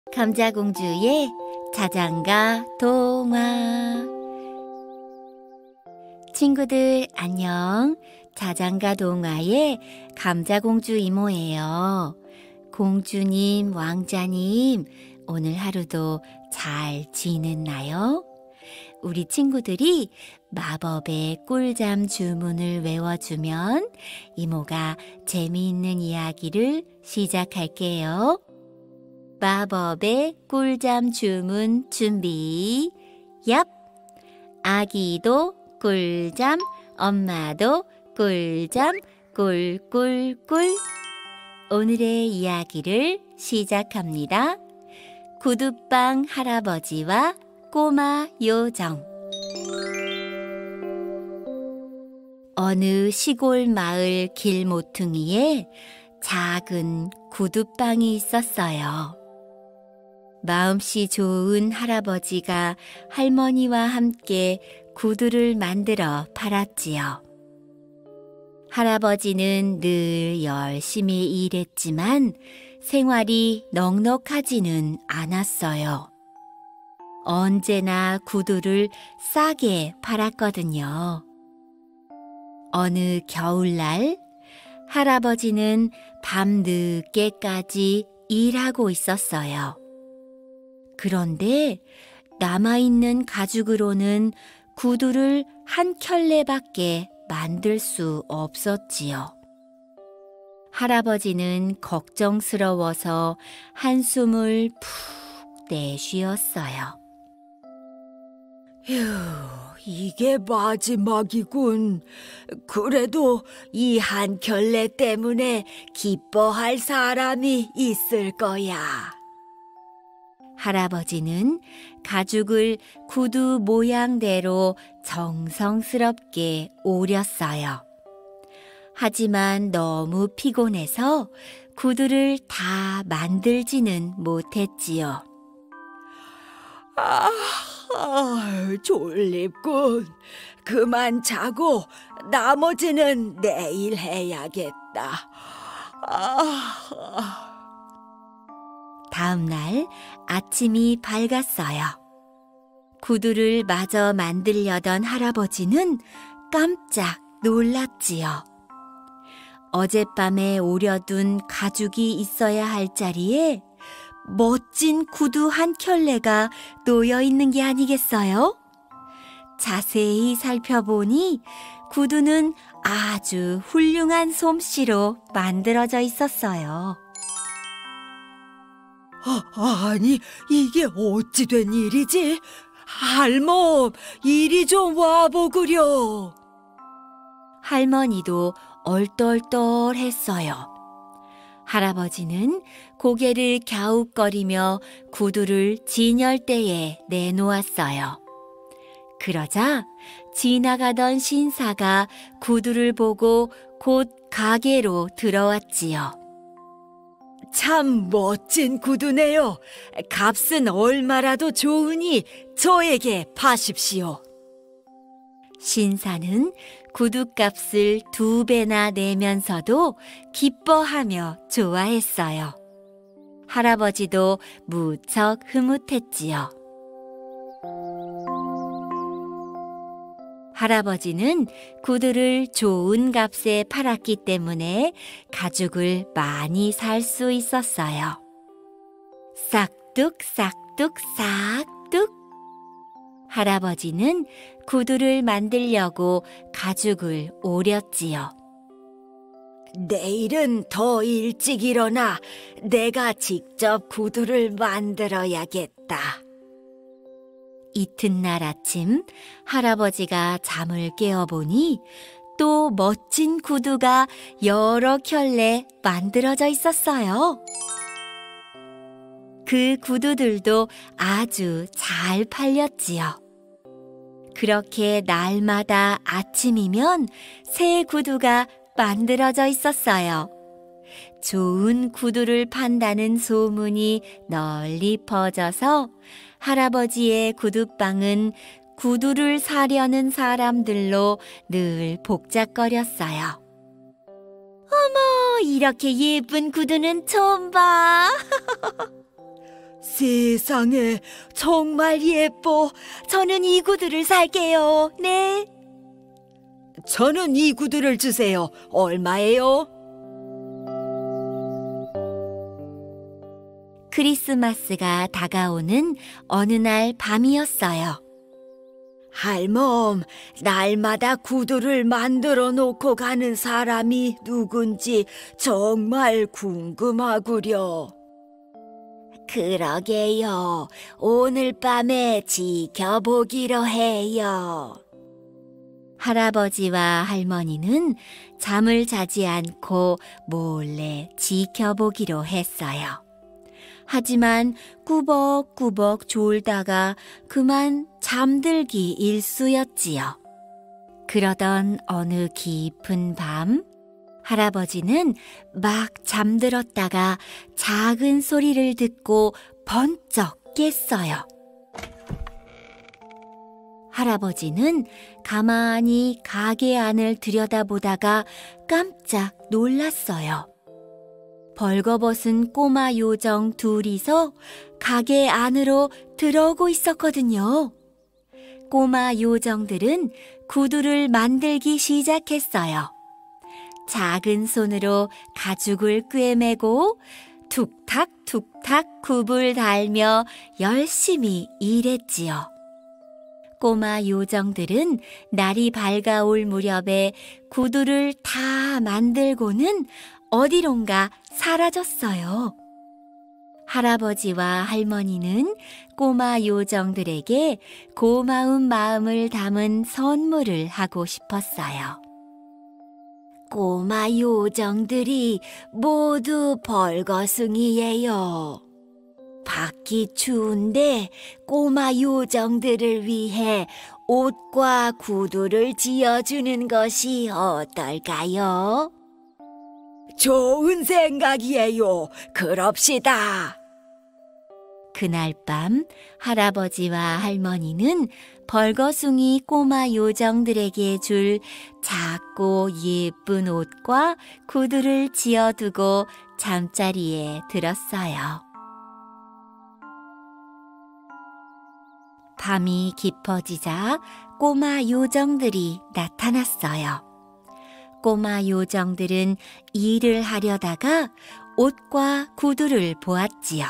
감자공주의 자장가 동화. 친구들 안녕. 자장가 동화의 감자공주 이모예요. 공주님, 왕자님, 오늘 하루도 잘 지냈나요? 우리 친구들이 마법의 꿀잠 주문을 외워주면 이모가 재미있는 이야기를 시작할게요. 마법의 꿀잠 주문 준비. 얍! 아기도 꿀잠, 엄마도 꿀잠, 꿀꿀꿀. 오늘의 이야기를 시작합니다. 구두방 할아버지와 꼬마 요정. 어느 시골 마을 길 모퉁이에 작은 구두방이 있었어요. 마음씨 좋은 할아버지가 할머니와 함께 구두를 만들어 팔았지요. 할아버지는 늘 열심히 일했지만 생활이 넉넉하지는 않았어요. 언제나 구두를 싸게 팔았거든요. 어느 겨울날 할아버지는 밤늦게까지 일하고 있었어요. 그런데 남아있는 가죽으로는 구두를 한 켤레밖에 만들 수 없었지요. 할아버지는 걱정스러워서 한숨을 푹 내쉬었어요. 휴, 이게 마지막이군. 그래도 이 한 켤레 때문에 기뻐할 사람이 있을 거야. 할아버지는 가죽을 구두 모양대로 정성스럽게 오렸어요. 하지만 너무 피곤해서 구두를 다 만들지는 못했지요. 졸립군. 그만 자고 나머지는 내일 해야겠다. 다음 날 아침이 밝았어요. 구두를 마저 만들려던 할아버지는 깜짝 놀랐지요. 어젯밤에 오려둔 가죽이 있어야 할 자리에 멋진 구두 한 켤레가 놓여 있는 게 아니겠어요? 자세히 살펴보니 구두는 아주 훌륭한 솜씨로 만들어져 있었어요. 아니, 이게 어찌 된 일이지? 할멈, 이리 좀 와보구려. 할머니도 얼떨떨했어요. 할아버지는 고개를 갸웃거리며 구두를 진열대에 내놓았어요. 그러자 지나가던 신사가 구두를 보고 곧 가게로 들어왔지요. 참 멋진 구두네요. 값은 얼마라도 좋으니 저에게 파십시오. 신사는 구두값을 2배나 내면서도 기뻐하며 좋아했어요. 할아버지도 무척 흐뭇했지요. 할아버지는 구두를 좋은 값에 팔았기 때문에 가죽을 많이 살 수 있었어요. 싹둑 싹둑. 할아버지는 구두를 만들려고 가죽을 오렸지요. 내일은 더 일찍 일어나 내가 직접 구두를 만들어야겠다. 이튿날 아침 할아버지가 잠을 깨어보니 또 멋진 구두가 여러 켤레 만들어져 있었어요. 그 구두들도 아주 잘 팔렸지요. 그렇게 날마다 아침이면 새 구두가 만들어져 있었어요. 좋은 구두를 판다는 소문이 널리 퍼져서 할아버지의 구두방은 구두를 사려는 사람들로 늘 복잡거렸어요. 어머, 이렇게 예쁜 구두는 처음 봐. 세상에, 정말 예뻐. 저는 이 구두를 살게요. 네. 저는 이 구두를 주세요. 얼마예요? 크리스마스가 다가오는 어느 날 밤이었어요. 할멈, 날마다 구두를 만들어 놓고 가는 사람이 누군지 정말 궁금하구려. 그러게요. 오늘 밤에 지켜보기로 해요. 할아버지와 할머니는 잠을 자지 않고 몰래 지켜보기로 했어요. 하지만 꾸벅꾸벅 졸다가 그만 잠들기 일쑤였지요. 그러던 어느 깊은 밤, 할아버지는 막 잠들었다가 작은 소리를 듣고 번쩍 깼어요. 할아버지는 가만히 가게 안을 들여다보다가 깜짝 놀랐어요. 벌거벗은 꼬마 요정 둘이서 가게 안으로 들어오고 있었거든요. 꼬마 요정들은 구두를 만들기 시작했어요. 작은 손으로 가죽을 꿰매고 툭탁툭탁 굽을 달며 열심히 일했지요. 꼬마 요정들은 날이 밝아올 무렵에 구두를 다 만들고는 어디론가 사라졌어요. 할아버지와 할머니는 꼬마 요정들에게 고마운 마음을 담은 선물을 하고 싶었어요. 꼬마 요정들이 모두 벌거숭이예요. 밖이 추운데 꼬마 요정들을 위해 옷과 구두를 지어주는 것이 어떨까요? 좋은 생각이에요. 그럽시다. 그날 밤 할아버지와 할머니는 벌거숭이 꼬마 요정들에게 줄 작고 예쁜 옷과 구두를 지어두고 잠자리에 들었어요. 밤이 깊어지자 꼬마 요정들이 나타났어요. 꼬마 요정들은 일을 하려다가 옷과 구두를 보았지요.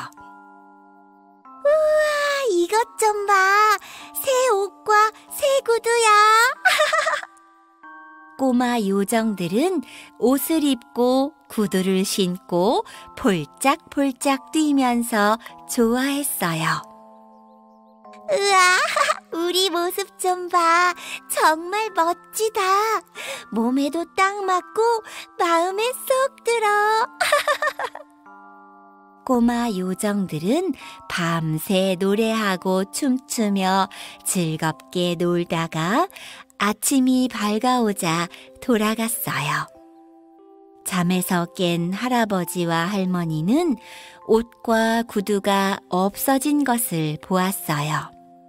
우와, 이것 좀 봐. 새 옷과 새 구두야. 꼬마 요정들은 옷을 입고 구두를 신고 폴짝폴짝 뛰면서 좋아했어요. 우와, 우리 모습 좀 봐. 정말 멋지다. 몸에도 딱 맞고 마음에 쏙 들어. 꼬마 요정들은 밤새 노래하고 춤추며 즐겁게 놀다가 아침이 밝아오자 돌아갔어요. 잠에서 깬 할아버지와 할머니는 옷과 구두가 없어진 것을 보았어요.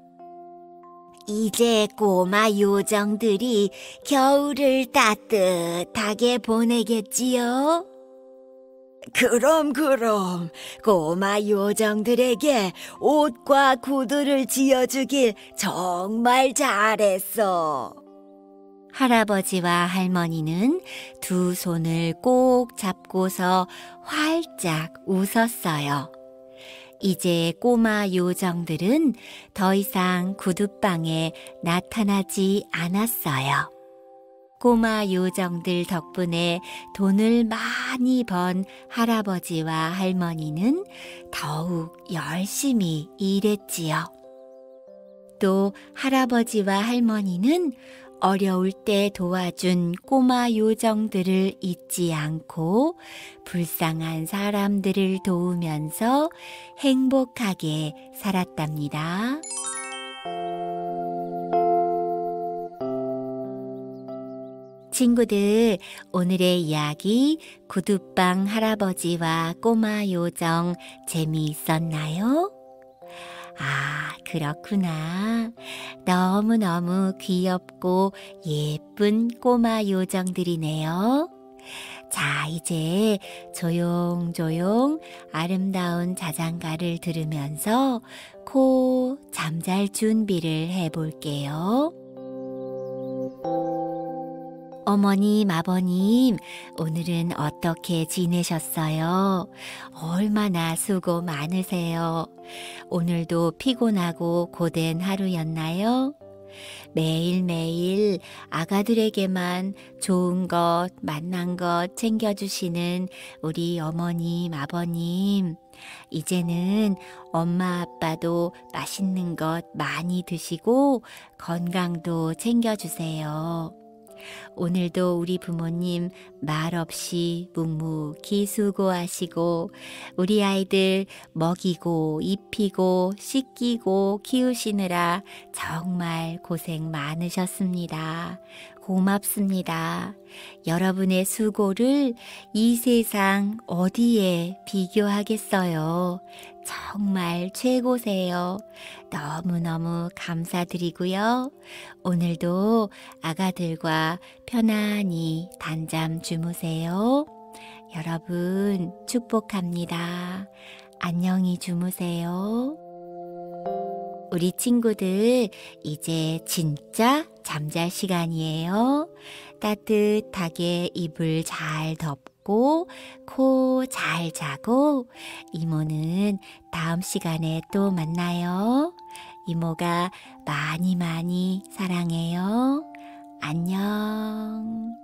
이제 꼬마 요정들이 겨울을 따뜻하게 보내겠지요? 그럼 꼬마 요정들에게 옷과 구두를 지어주길 정말 잘했어. 할아버지와 할머니는 두 손을 꼭 잡고서 활짝 웃었어요. 이제 꼬마 요정들은 더 이상 구두방에 나타나지 않았어요. 꼬마 요정들 덕분에 돈을 많이 번 할아버지와 할머니는 더욱 열심히 일했지요. 또 할아버지와 할머니는 어려울 때 도와준 꼬마 요정들을 잊지 않고 불쌍한 사람들을 도우면서 행복하게 살았답니다. 친구들, 오늘의 이야기 구두방 할아버지와 꼬마 요정 재미있었나요? 아, 그렇구나. 너무너무 귀엽고 예쁜 꼬마 요정들이네요. 자, 이제 조용조용 아름다운 자장가를 들으면서 코 잠잘 준비를 해볼게요. 어머님, 아버님, 오늘은 어떻게 지내셨어요? 얼마나 수고 많으세요? 오늘도 피곤하고 고된 하루였나요? 매일매일 아가들에게만 좋은 것, 맛난 것 챙겨주시는 우리 어머님, 아버님, 이제는 엄마, 아빠도 맛있는 것 많이 드시고 건강도 챙겨주세요. 오늘도 우리 부모님 말없이 묵묵히 수고하시고 우리 아이들 먹이고 입히고 씻기고 키우시느라 정말 고생 많으셨습니다. 고맙습니다. 여러분의 수고를 이 세상 어디에 비교하겠어요. 정말 최고세요. 너무너무 감사드리고요. 오늘도 아가들과 편안히 단잠 주무세요. 여러분 축복합니다. 안녕히 주무세요. 우리 친구들, 이제 진짜 잠잘 시간이에요. 따뜻하게 이불 잘 덮고 코 잘 자고 이모는 다음 시간에 또 만나요. 이모가 많이 많이 사랑해요. 안녕.